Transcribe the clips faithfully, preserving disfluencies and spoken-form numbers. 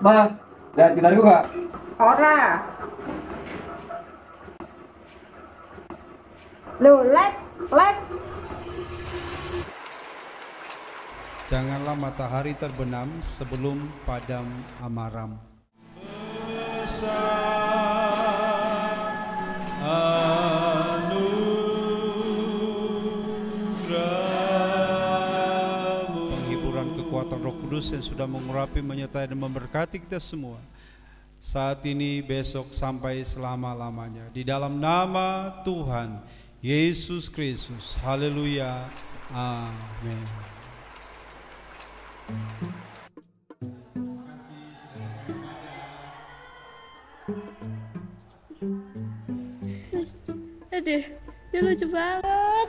Ma, lihat gitarku gak? Ora. Loh, Lex, Lex. Janganlah matahari terbenam sebelum padam amaram. Penghiburan kekuatan Roh Kudus yang sudah mengurapi, menyertai dan memberkati kita semua saat ini, besok, sampai selama-lamanya, di dalam nama Tuhan Yesus Kristus. Haleluya. Amin. Aduh, dia lucu banget.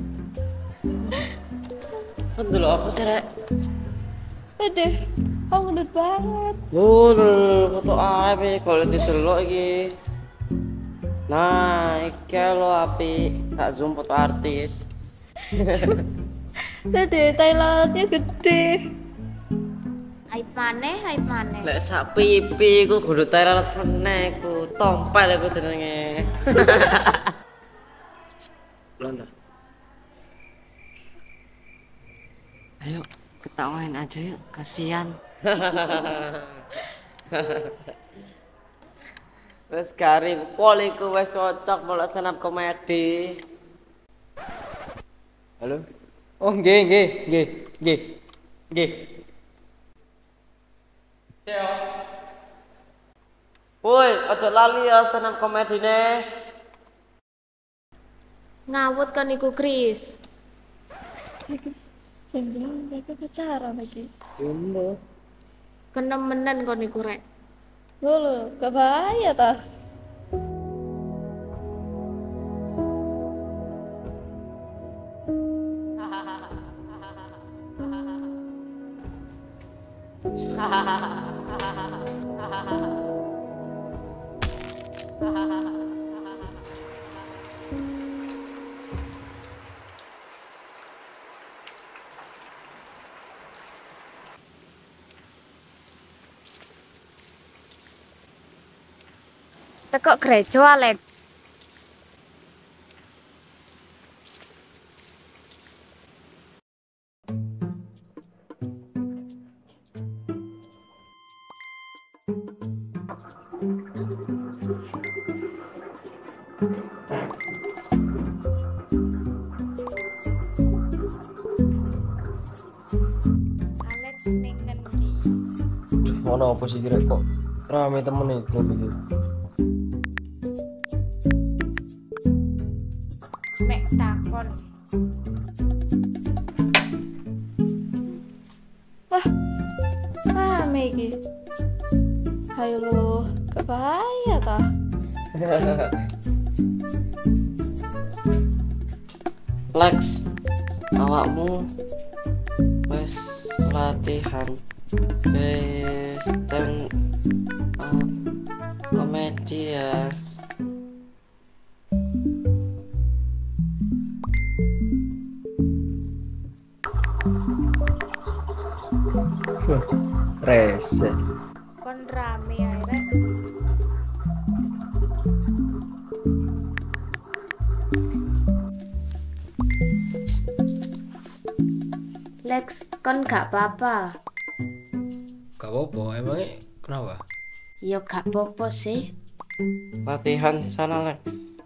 Kan dulu apa sih, Rek? Aduh, kamu gendut banget. Lur, foto api kalau didelok iki. Nah, iki lo api, tak zoom foto artis. Aduh, Thailandnya gede. Aib maneh, aib maneh. Lek sak pipi ku kudu Thailand meneh ku, tompel aku jenenge. Belanda. Ayo ketawain aja yuk, kasihan. Wes garing poliku wes cocok mulai stand up komedi. Halo? Oh nggih nggih nggih nggih nggih. Ceo. Woi, aja lali ya stand up komedine. Ngawut kan iku, Kris. Jangan mereka pacaran lagi. Yumbo. Kenemenen kon iku, Rek. Loh, gak bahaya tah. Tekok gereja, Alek. Alex ning ngendi? Ono apa sih kira kok rame temen iki iki. Mek takon. Wah, rame iki. Ayo lo, gak bahaya tah. Lex, awakmu wes latihan stand up komedi ya. Rese. Kon rame ae, Rek. Lex, kon gak apa-apa. Gak apa-apa, emangnya kenapa? Ya gak apa-apa sih. Latihan sana, Lex.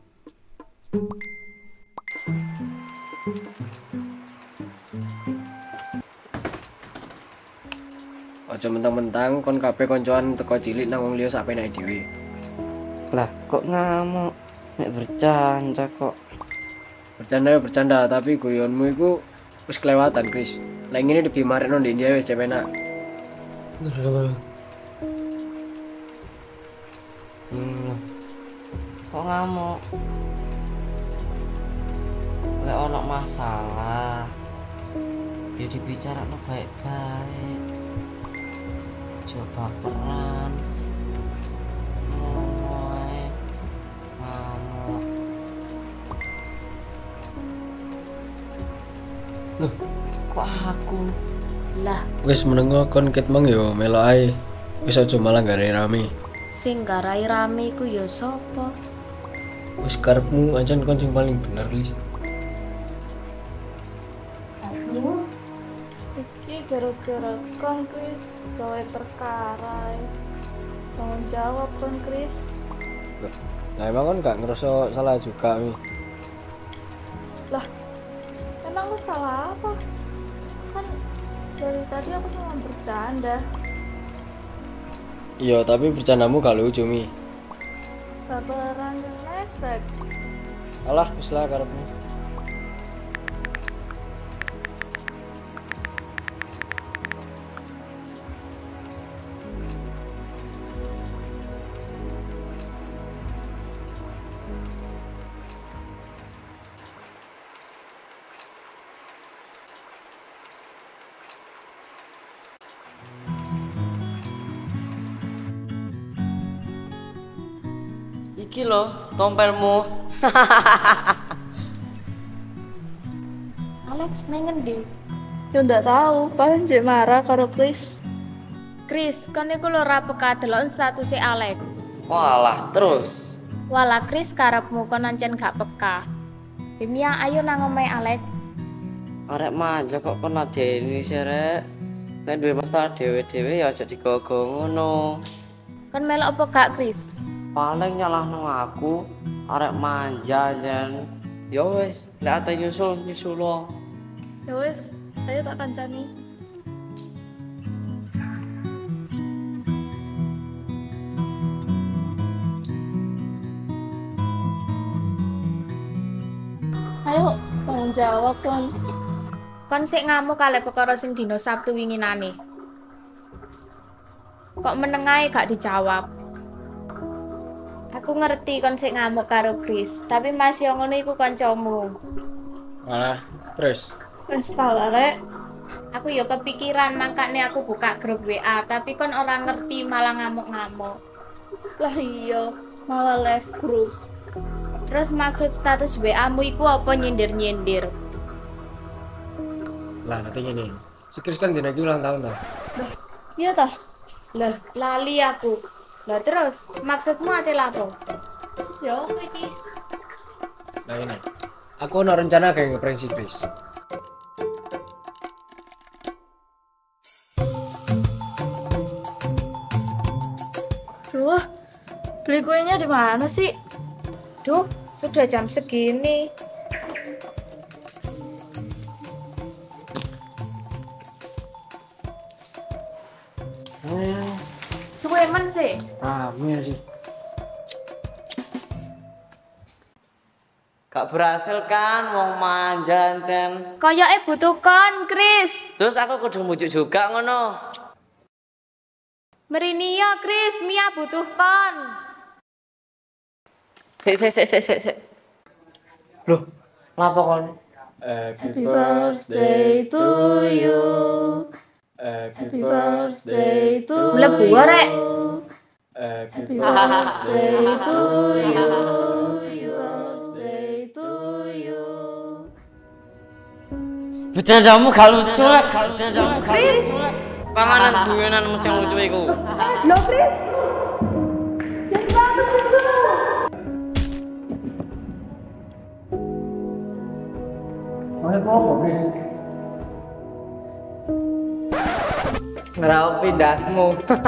Aja mentang-mentang kon kabeh koncoan teko cilik nang wong liya sak penake dhewe. Lah, kok ngamuk? Nek bercanda kok. Bercanda ya bercanda, tapi guyonmu iku wis kelewatan, Kris. Lah ngene di bimarekno ndek India wis cepenak. Hmm. Kok ngamuk? Lek ono masalah, ya dibicarakan baik-baik. Coba peran. Ngomong ngamuk. Loh, kok aku? Lah, wis menengo kon ket mang yo melok ae. Wis aja malah gare rame. Sing garai rame iku ya sapa? Wis karepmu ancen kon sing paling bener, Lis. Iki gara-gara kon Chris gawe perkara. Tanggung jawab kon Chris. Nah emang kan gak ngerasa salah juga Mi. Lah, emang lu salah apa? Kan dari tadi aku cuma bercanda. Iya tapi bercandamu gak lucu Mi. Sabaran relax. Alah wis lah karepmu. Iki lho, tompelmu. Alex nang ngendi? Ya ndak tahu, paling jek marah karo Chris. Chris, kon iku lho ra peka delok statuse Alex. Walah, terus. Wala Chris karepmu kon ancen gak peka. Bimia ayo nang omahe Alex. Arek manja kok kon ladeni sih, Rek. Nek duwe masalah dhewe-dhewe ya aja digogo ngono. Kon melok apa gak Chris? Paling nyalahno aku, arek manja jan. Ya wis, lek ate nyusul nyusul lo. Ya wis, ayo tak kancani. Ayo, tanggung jawab kon. Kon sik ngamuk kalih perkara sing dina Sabtu winginane. Kok menengae gak dijawab? Aku ngerti kon sik ngamuk karo Chris, tapi Mas yo ngono iku kancamu. Malah terus. Wis tau lah, Rek. Aku yo kepikiran makane aku buka grup W A, tapi kon ora ngerti malah ngamuk-ngamuk. Lah iya, malah live group. Terus maksud status W A-mu iku apa nyindir-nyindir? Lah tapi ngene. Si Chris kan dina iki ulang tahun ta. Iya tah? Lah, lali aku. Lah terus, maksudmu ate lapo? Ya apa iki? Nah ini. Aku ono rencana kayak ngeprank si Chris. Duh, beli kuenya di mana sih? Duh, sudah jam segini. Eh, Suwe men sih. rame sih. Gak berhasil kan wong manja jan. Koyoke butuh kon, Chris. Terus aku kudu mujuk juga ngono. Merini yo, Chris, Mia butuh kon. Sik sik sik sik sik. sik. Loh, lapo kon? Happy birthday to you. Happy birthday to Mlebu arek. Happy birthday to you. Birthday to you. Bercandamu gak lucu lek. Bercandamu gak lucu lek. Panganan guyonan mesti lucu iku. Loh, Chris. Jangan banget itu. Mana kok apa, Chris? Ngerapi dasmu.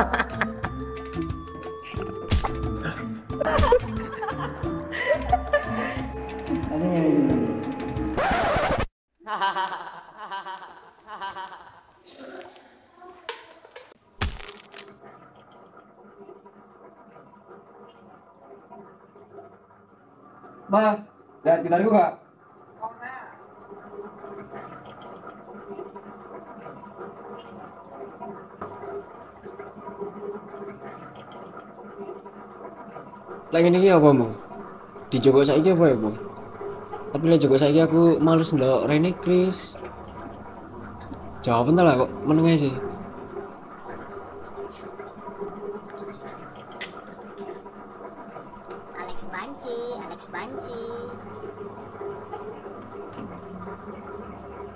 Ma, lihat gitarku nggak? Lagi ini apa mau? Di Joko saiki apa ya bu? Tapi lah Joko saiki aku males ndelok Rene Chris. Jawaban lah kok menengah sih. Alex Banci, Alex Banci.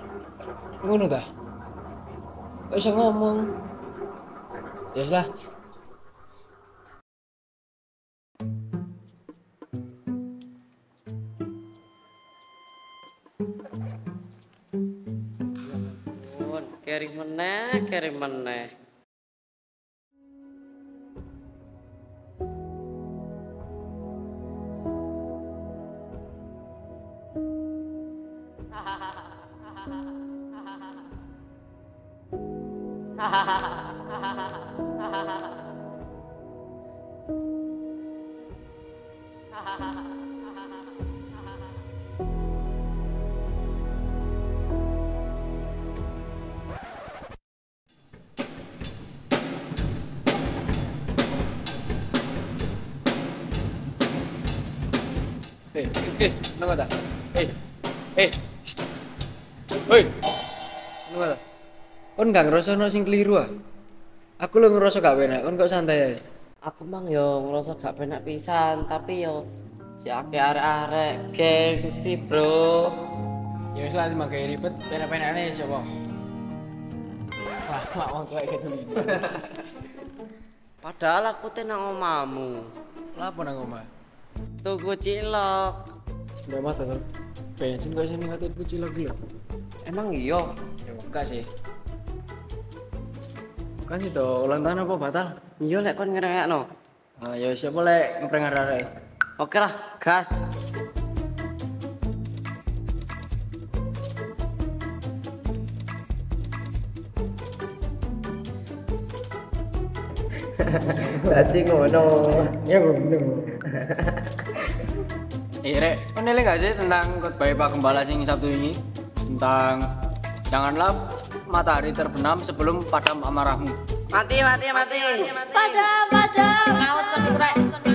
Ngono ta? Kok iso ngomong? Ya wis lah, Pun, keri meneh, keri meneh. Eh, Chris, nang ada? Eh, eh, shh. Hei, nang ada? Kon gak ngerasa ono sing keliru ah? Aku lo ngerasa gak enak, kon kok santai ae. Aku mang yo ngerasa gak penak pisan, tapi yo si akeh arek-arek gengsi, Bro. Ya wis lah dimakai ribet, penak-penakane sapa? Wah, mak wong kayak gitu. Padahal aku teh nang omahmu. Lapo nang omah? Tuku cilok. Udah mata tuh. Bensin kok sini ngatain kucing lagi lho. Emang iya? Ya enggak sih. Kan itu ulang tahun apa batal? Iya lek kon ngerengekno. Ah ya siapa lek ngeprank arek. Oke lah, gas. Tadi ngono. Ya gue bener. Eh Rek, kon eling gak sih tentang khotbah Pak Gembala sing Sabtu ini? Tentang janganlah matahari terbenam sebelum padam amarahmu. Mati, mati, mati. Padam, padam. Ngawet kon Rek.